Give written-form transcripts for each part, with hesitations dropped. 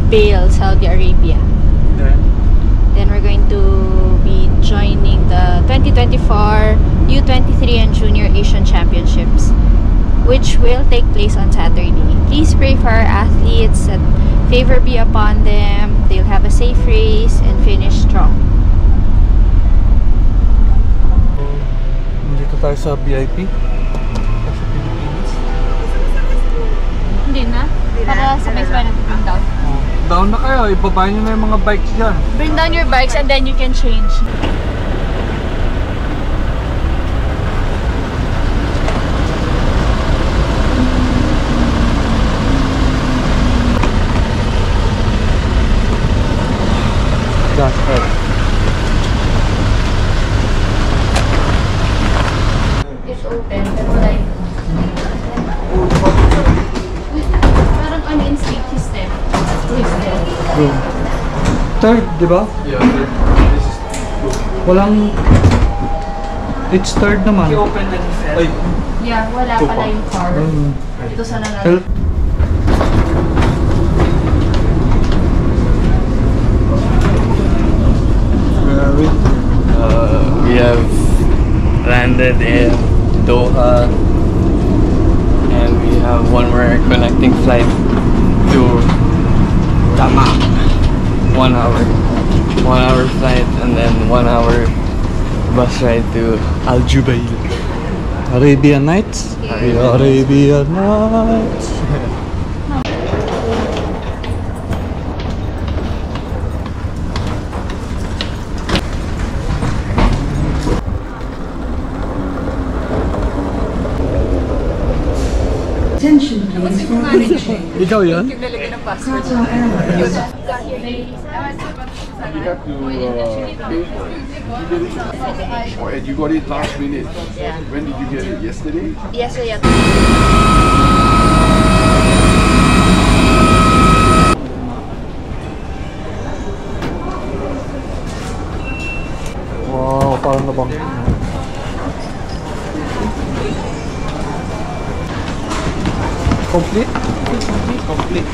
Jubail, Saudi Arabia. Then we're going to be joining the 2024 U23 and Junior Asian Championships, which will take place on Saturday. Please pray for our athletes that favor be upon them. They'll have a safe race and finish strong. Dito tayo sa VIP. Sa Pilipinas. Hindi na? Para sabay-sabay natin bring down. Down na kayo, ibaba nyo na yung mga bikes dyan. Bring down your bikes and then you can change. That's right. It's open, pero like... parang on-instinct his step. Third, di ba? Yeah, third. This is two. Walang... It's third naman. You open and fell. Ay. Yeah, wala pala yung car. Ito sa Help. We have landed in Doha and we have one more connecting flight to Dammam. 1 hour. 1 hour flight and then 1 hour bus ride to Jubail. Arabian Nights? Arabian Nights. Attention please for bridging. Ikaw yan? You have to pay. Oh, and you got it last minute. Yeah. When did you get it? Yesterday? Yesterday. Wow, parang nabang. Complete? Complete.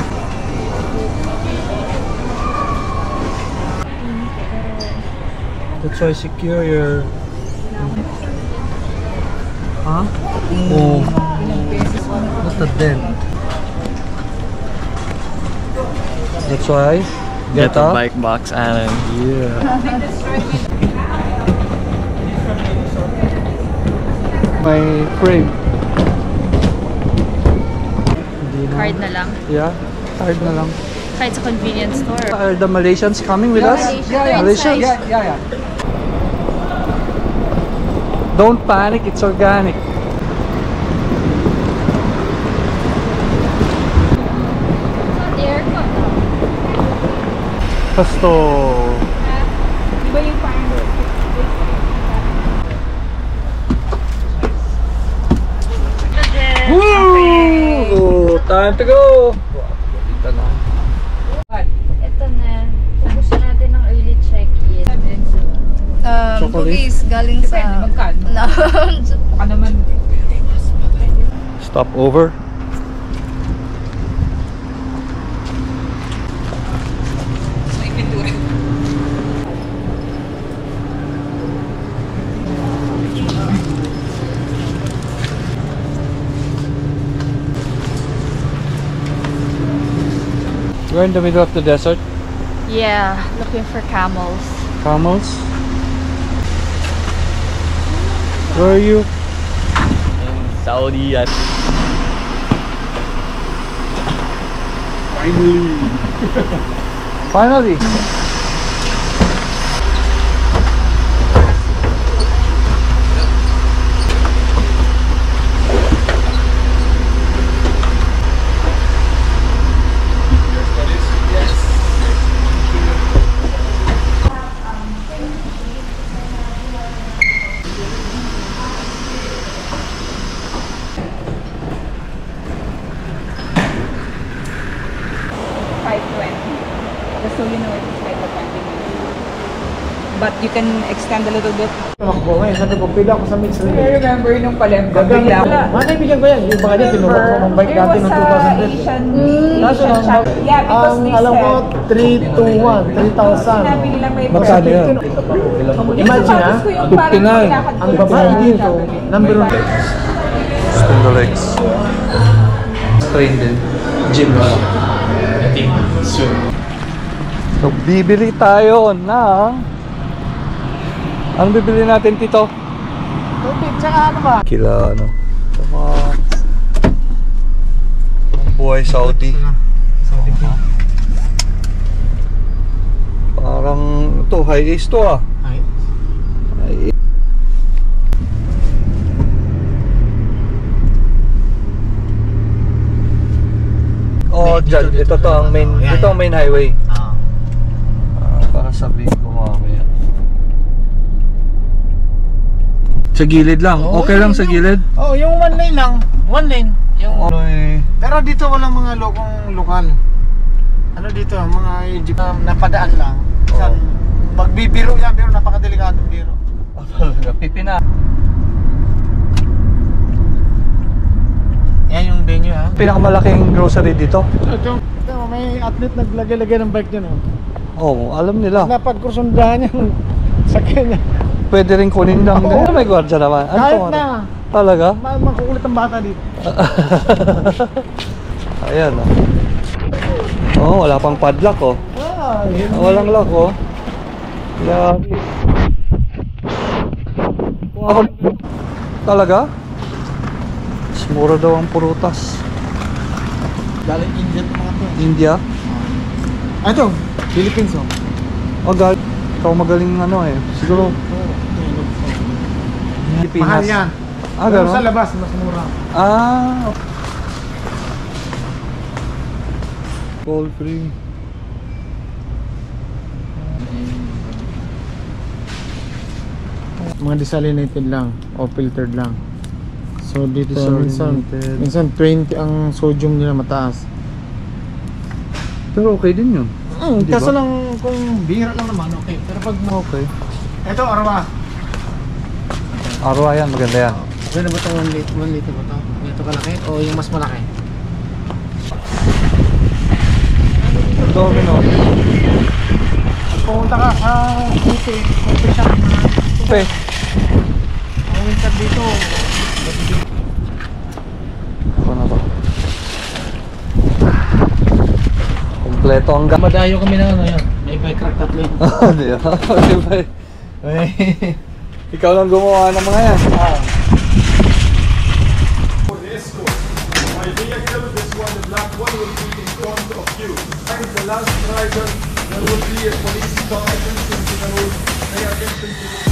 That's why secure your... Huh? Oh. What's the dent? That's why? Get a up? bike box and Yeah. My frame. Card na lang. Yeah, card na lang. Kahit sa convenience store. Are the Malaysians coming with us? Malaysians? Yeah. Don't panic, it's organic. The aircon. Pasto. Diba yung parang... Woo! Time to go! Ito na. Gusto natin ng early check-in. Chocolate? Cookies galing sa... lounge. Stop over. We're in the middle of the desert. Yeah, looking for camels. Camels. Where are you? in Saudi. Finally. $5.20. Just so you know, it's $5.20. but you can extend a little bit. Tumakbo ngayon, sabi ko, pila ako sa mix relay. I remember nung palembang Gagang bigla. mga kaibigan ko yan, yung baka niya, tinubak ko ng bike dati noong 2010. Kaso lang, Yeah, because they alam ko, said, 321, 3,000. sinabi nila may Magkano yun? Imagine ha, ang babae dito, number 1. Spin the legs. Train din. Gym na lang. So, bibili tayo na. Ano bibili natin, Tito? Tubig, tsaka ano ba? Kila ano? Tama. Ang buhay Saudi. Parang ito, high ace to ah. High ace. Oh, dyan. Ito to ang main, ito ang main highway. Para sabihin ko mamaya. Sa gilid lang. Okay lang sa gilid? Oh, yung one lane lang. One lane. Yung pero dito walang mga lokal. Ano dito, mga jeep na napadaan lang. San magbibiro yan, pero napakadelikadong biro. Pipina. Yan yung venue ha. Pinakamalaking grocery dito. Ito, may athlete naglagay-lagay ng bike dyan oh. Oh, alam nila. Napagkursundahan yung sakyan niya. Pwede rin kunin lang. Oh, may gwardiya naman. Ano Kahit to, ano? na. Talaga? Makukulit ang bata dito. Ayan oh. Oh, wala pang padlock oh. Walang lock oh. Yari. Kung ako... Talaga? Mas mura daw ang purutas. Galing India ito mga to. India? Ito, Philippines oh. Oh, ikaw magaling ano eh. Siguro. Pilipinas. Mahal yan. Ah, pero gano'n? sa labas, mas mura. Ah, okay. Cold free. Mga desalinated lang o filtered lang. So dito Desalinated. minsan 20 ang sodium nila mataas. Pero okay din yun. Di Kaso ba? lang kung bihira lang naman okay. Pero pag Okay. ito arwa. Arwa yan, maganda yan. Okay na ba ito 1 liter? 1 liter ba ito? Ito kalaki o yung mas malaki? Domino. Pumunta ka sa coffee shop na Okay. ang winter dito. Ako na ba? Kompleto ang gamit. Madayo kami na ano yan. May bike rack tatlo yun. Di ba? Di ba? Ikaw lang gumawa ng mga yan. My vehicle, this one, the black one, will be in front of you. And the last rider, there will be a police car. Attention to the road. Pay attention to the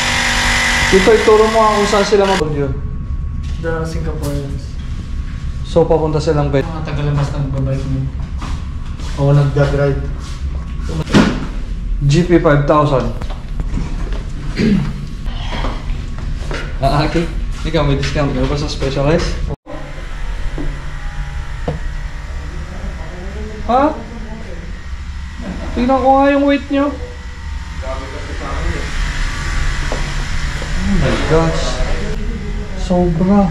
Dito, ituro mo kung saan sila mag-yun. The Singaporeans. So, So papunta silang bed. Mga tagalamas nagbabike mo. O nagdadrive. GP 5,000. Okay. Ikaw may discount ka ba sa Specialized? Ha? Tingnan ko nga yung weight nyo. Oh my gosh. Sobra.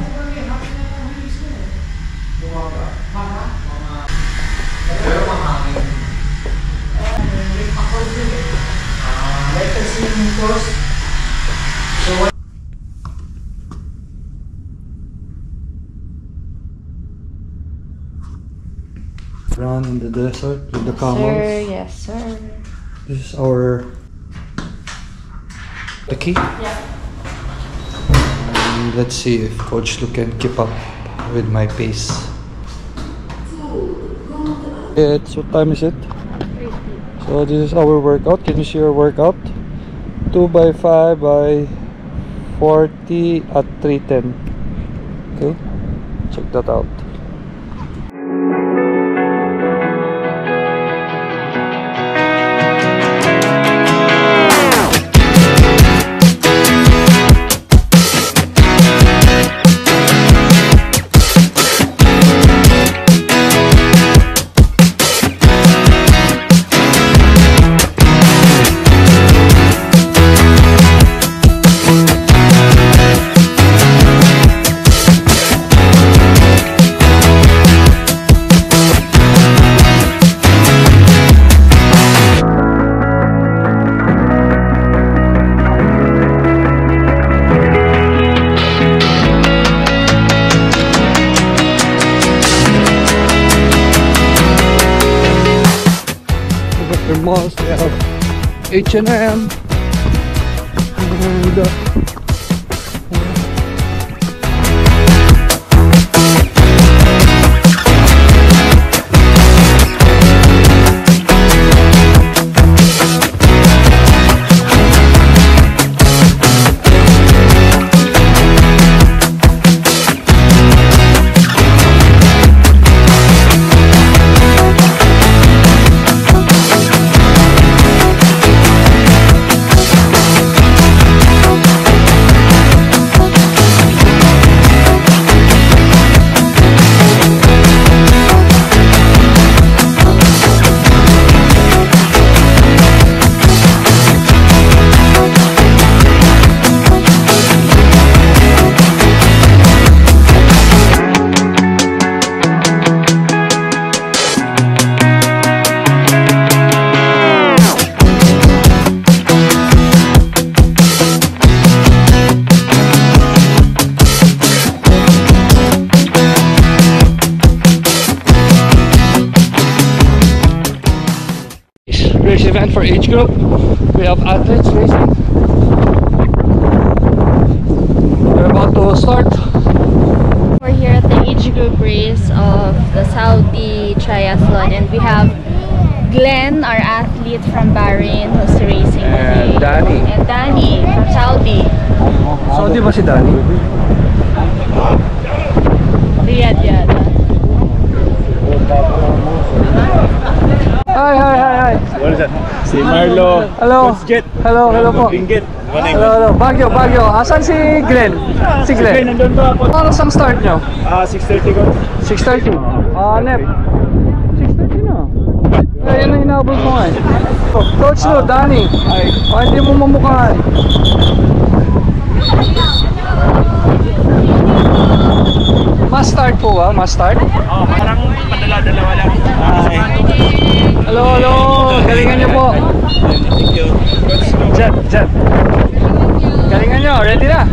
Run in the desert with the camels. Sir, yes, sir. This is our the key. Yeah. And let's see if Coach Lou can keep up with my pace. It's what time is it? So this is our workout. Can you see our workout? 2x5 by 40 at 310. Okay, check that out. Malls, we have H&M and race event for age group. We have athletes racing. We're about to start. We're here at the age group race of the Saudi Triathlon, and we have Glenn, our athlete from Bahrain, who's racing today. And Danny. And Danny from Saudi. Saudi ba si Danny? Riyadh yata. Hi. What is that? Si Marlo. Hello. Jet. Hello po. Binggit. Hello. Baguio. Asan si Glenn? Si Glenn. Nandun ba ako? Ano ang start nyo? 6:30 ko. 6:30. Nep. 6:30 na. Yan ang hinabol ko nga eh. Coach Lou, Danny. Hindi mo mamukhaan. Must start po ba? Must start? Parang padala-dalawa lang. Hello. Galingan nyo po. Thank you. Jet. Galingan nyo. Ready na?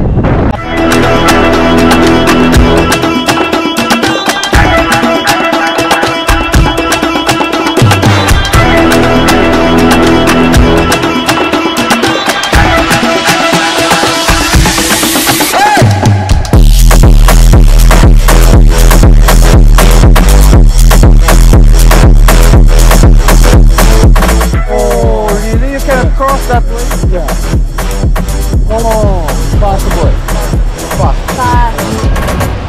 That way? Yeah. Oh, possible. Fast.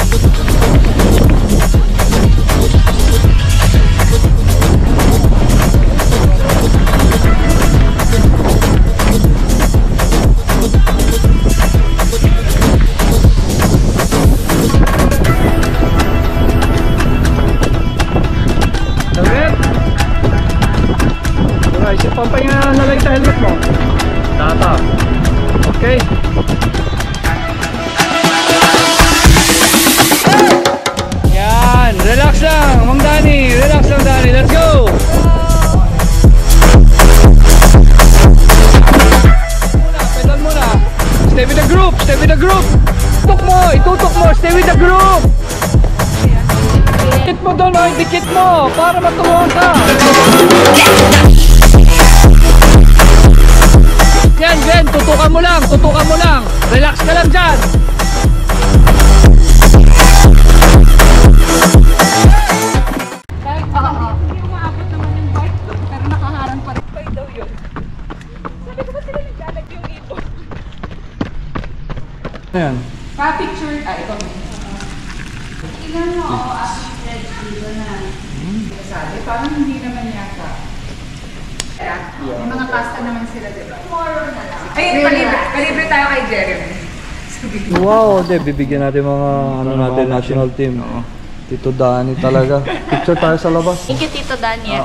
Pampahinga na lang sa helmet mo. Tata. Okay. Yan. Relax lang. Mang Dani. Relax lang, Dani. Let's go. Pedal muna. Stay with the group. Stay with the group. Tutok mo. Itutok mo. Stay with the group. Dikit mo doon. Oh. Dikit mo. Para maturuan ka. Yan, Glenn, tutukan mo lang, relax ka lang dyan. Hindi umaabot naman yung bike, pero nakaharang pa rin. Pay daw yun. Sabi ko ba sila nagdalag yung ito? Ayan. Pa-picture, ito. Tingnan mo, assisted dito na. Sabi, parang hindi naman yata. May mga pasta naman sila, diba? Tomorrow na lang. Ay, palibre tayo kay Jeremy. Wow, de bibigyan natin mga natin national team. Tito Dani talaga. Picture tayo sa labas. Thank you, Tito Daniel.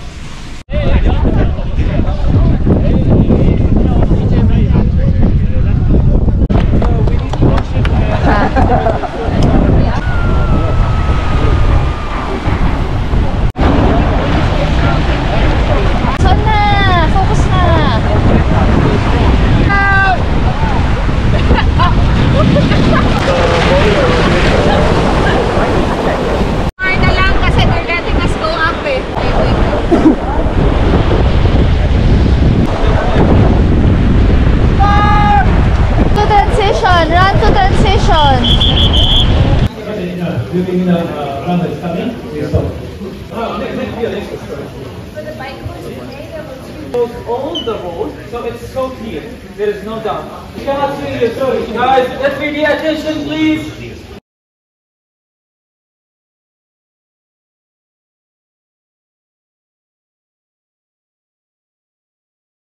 Run to transition. All the road, so it's so clear. There is no doubt. You cannot see your story. Guys, let's pay the attention, please.